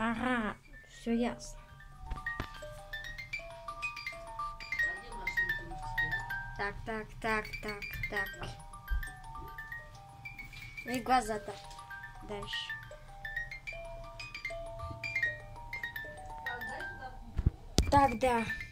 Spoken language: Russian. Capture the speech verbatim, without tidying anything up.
Ага, все ясно. Так, так, так, так, так. Ну и глаза-то. Дальше. Так, да.